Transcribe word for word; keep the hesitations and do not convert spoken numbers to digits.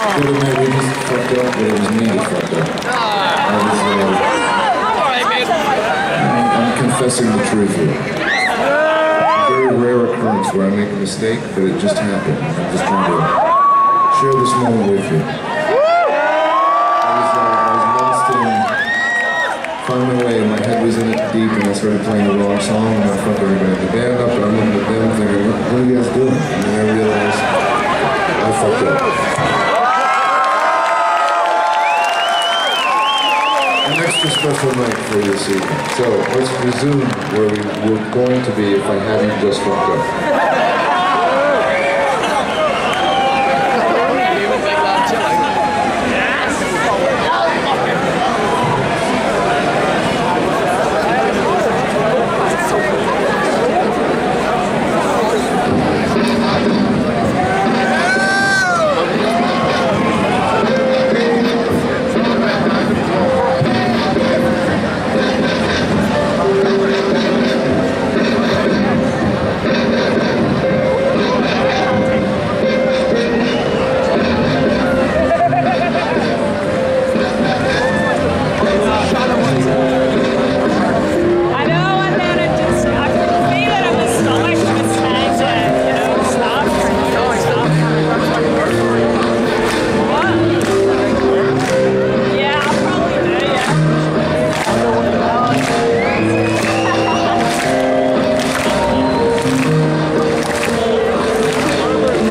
Could have maybe just fucked up, but it was me that fucked up. I was, uh, I'm confessing the truth here. It's a very rare occurrence where I make a mistake, but it just happened. I'm just trying to share this moment with you. I was, uh, I was lost in, found my way, my head was in it deep, and I started playing the wrong song, and I fucked everybody in the band up, and I'm looking at them thinking, what, what are you guys doing? And then I realized I fucked up. An extra special night for you this evening. So let's resume where we were going to be if I hadn't just fucked up.